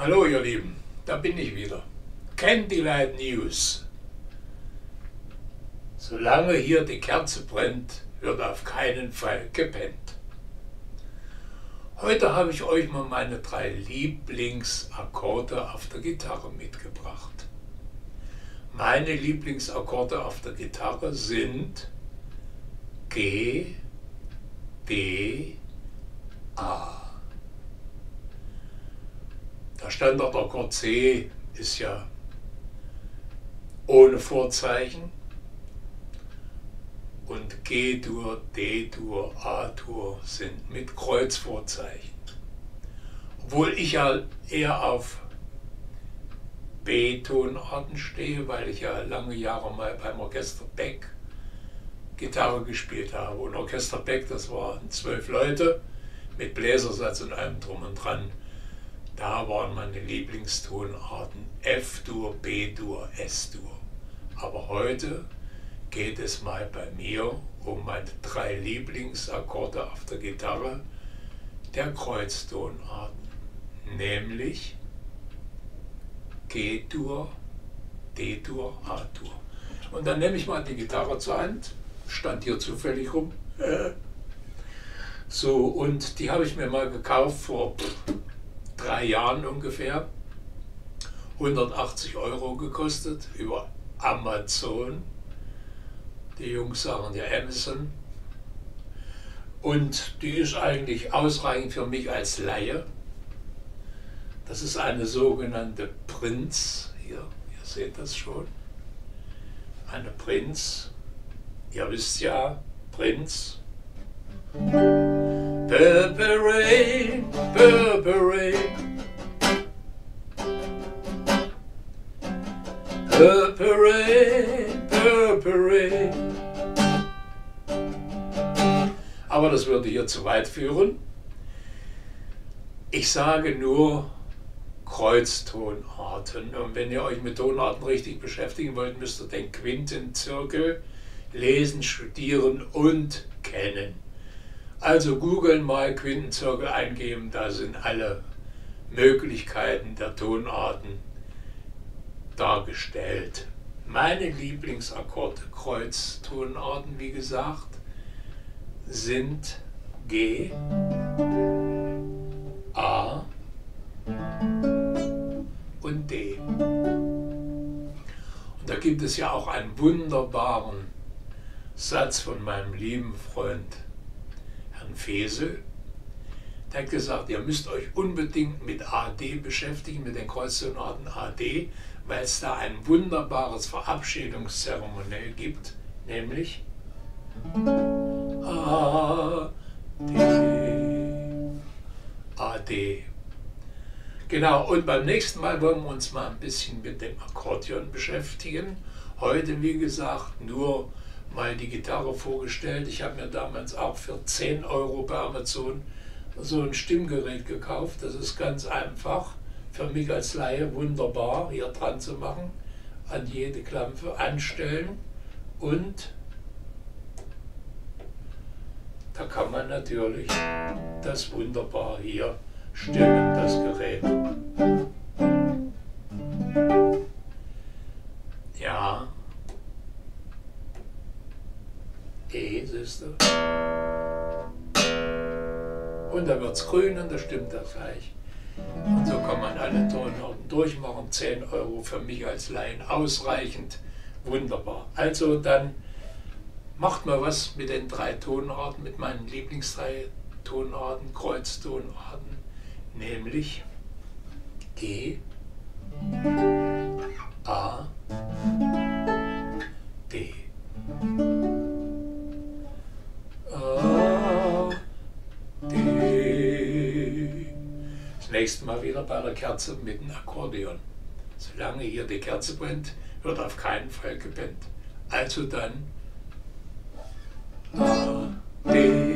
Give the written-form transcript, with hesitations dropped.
Hallo ihr Lieben, da bin ich wieder. Candlelight News. Solange hier die Kerze brennt, wird auf keinen Fall gepennt. Heute habe ich euch mal meine 3 Lieblingsakkorde auf der Gitarre mitgebracht. Meine Lieblingsakkorde auf der Gitarre sind G, D, A. Der Standardakkord C ist ja ohne Vorzeichen und G-Dur, D-Dur, A-Dur sind mit Kreuzvorzeichen. Obwohl ich ja eher auf B-Tonarten stehe, weil ich ja lange Jahre mal beim Orchester Beck Gitarre gespielt habe. Und Orchester Beck, das waren 12 Leute mit Bläsersatz und allem drum und dran. Da waren meine Lieblingstonarten F-Dur, B-Dur, S-Dur. Aber heute geht es mal bei mir um meine 3 Lieblingsakkorde auf der Gitarre der Kreuztonarten, nämlich G-Dur, D-Dur, A-Dur. Und dann nehme ich mal die Gitarre zur Hand, stand hier zufällig rum. So, und die habe ich mir mal gekauft vor 3 Jahren ungefähr, 180 € gekostet über Amazon. Die Jungs sagen ja Amazon. Und die ist eigentlich ausreichend für mich als Laie. Das ist eine sogenannte Prinz. Hier, ihr seht das schon. Eine Prinz. Ihr wisst ja, Prinz. Purple Rain, Purple Rain, Purple Rain, Purple Rain. Aber das würde hier zu weit führen. Ich sage nur Kreuztonarten. Und wenn ihr euch mit Tonarten richtig beschäftigen wollt, müsst ihr den Quintenzirkel lesen, studieren und kennen. Also googeln mal, Quintenzirkel eingeben, da sind alle Möglichkeiten der Tonarten dargestellt. Meine Lieblingsakkorde, Kreuztonarten, wie gesagt, sind G, A und D. Und da gibt es ja auch einen wunderbaren Satz von meinem lieben Freund Herrn Fesel. Der hat gesagt, ihr müsst euch unbedingt mit AD beschäftigen, mit den Kreuztonarten AD, weil es da ein wunderbares Verabschiedungszeremoniell gibt, nämlich AD. AD. Genau, und beim nächsten Mal wollen wir uns mal ein bisschen mit dem Akkordeon beschäftigen. Heute, wie gesagt, nur mal die Gitarre vorgestellt. Ich habe mir damals auch für 10 € bei Amazon so ein Stimmgerät gekauft. Das ist ganz einfach, für mich als Laie wunderbar, hier dran zu machen, an jede Klampe anstellen und da kann man natürlich das wunderbar hier stimmen, das Gerät. Ja. E, siehst du? Und da wird es grün und da stimmt das gleich. Und so kann man alle Tonarten durchmachen. 10 € für mich als Laien ausreichend. Wunderbar. Also dann macht mal was mit den 3 Tonarten, mit meinen Lieblings-3 Tonarten, Kreuztonarten, nämlich G, A, D. Das nächste Mal wieder bei der Kerze mit dem Akkordeon. Solange hier die Kerze brennt, wird auf keinen Fall gepennt. Also dann A, D.